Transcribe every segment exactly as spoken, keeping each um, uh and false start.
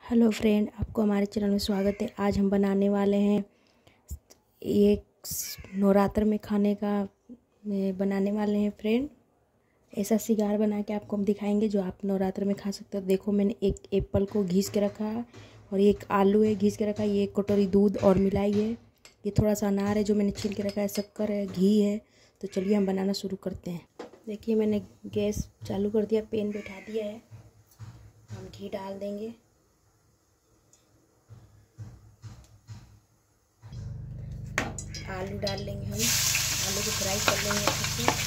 Hello friend, आपको हमारे channel में स्वागत है। आज हम बनाने वाले हैं एक नवरात्र में खाने का में बनाने वाले हैं फ्रेंड। ऐसा सिगार बना के आपको हम दिखाएंगे जो आप नवरात्र में खा सकते हो। देखो, मैंने एक एप्पल को घिस के रखा है और एक आलू है घिस के रखा है। ये एक कटोरी दूध और मिलाई है। ये थोड़ा सा अनार है जो मैंने छील के रखा है। शक्कर है, घी है। तो चलिए हम बनाना शुरू करते हैं। देखिए, मैंने गैस चालू कर दिया, पैन बैठा दिया है। हम घी डाल देंगे। आलू डाल लेंगे, हम आलू को फ्राई कर लेंगे अच्छे से।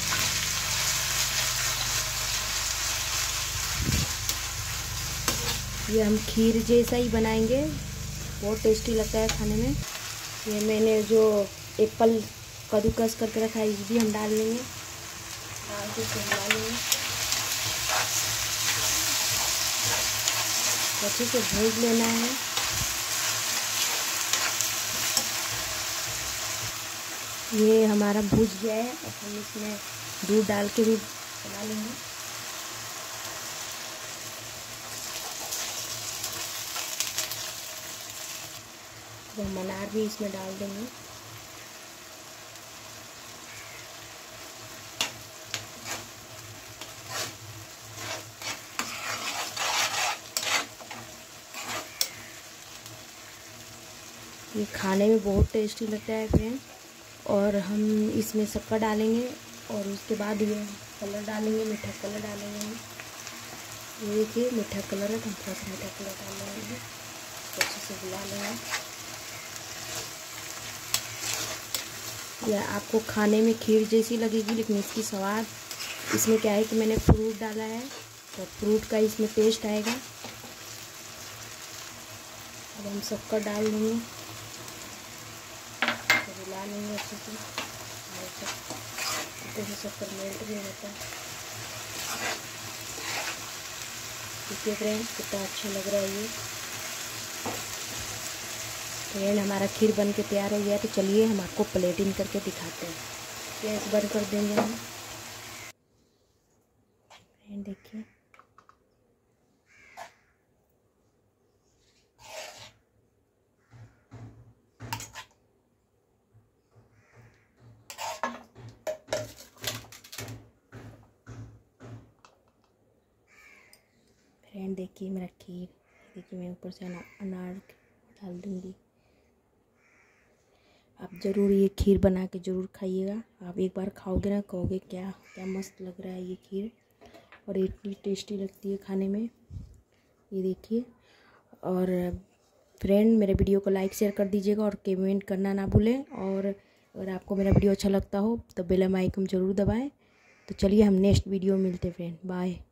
ये हम खीर जैसा ही बनाएंगे, बहुत टेस्टी लगता है खाने में। ये मैंने जो एप्पल कद्दूकस करके रखा है ये भी हम डाल लेंगे। डाल के मिला लेंगे, अच्छे से भून लेना है। ये हमारा भूज गया है। अब हम इसमें दूध डाल के भी बना लेंगे। तो हम अनार भी इसमें डाल देंगे। ये खाने में बहुत टेस्टी लगता है फ्रेंड। और हम इसमें शक्कर डालेंगे और उसके बाद ये कलर डालेंगे, मीठा कलर डालेंगे। ये देखिए मीठा कलर है, तो हम थोड़ा सा मीठा कलर डाल लेंगे। अच्छे से मिला लेंगे। यह आपको खाने में खीर जैसी लगेगी, लेकिन इसकी स्वाद इसमें क्या है कि मैंने फ्रूट डाला है तो फ्रूट का इसमें टेस्ट आएगा। अब हम शक्कर डाल देंगे, मिला लेंगे अच्छे से। अच्छे से शक्कर मेल्ट भी होता है। देखिए फ्रेंड, कितना अच्छा लग रहा है ये। फ्रेंड, हमारा खीर बन के तैयार हो गया। तो चलिए हम आपको प्लेटिंग करके दिखाते हैं। गैस बंद कर देंगे हम। फ्रेंड देखिए, फ्रेंड देखिए मेरा खीर। देखिए मैं ऊपर से अना, अनार डाल दूँगी। आप ज़रूर ये खीर बना के ज़रूर खाइएगा। आप एक बार खाओगे ना, कहोगे क्या क्या मस्त लग रहा है ये खीर। और इतनी टेस्टी लगती है खाने में। ये देखिए। और फ्रेंड, मेरे वीडियो को लाइक शेयर कर दीजिएगा और कमेंट करना ना भूलें। और अगर आपको मेरा वीडियो अच्छा लगता हो तो बेल आइकन ज़रूर दबाएं। तो चलिए हम नेक्स्ट वीडियो में मिलते हैं फ्रेंड। बाय।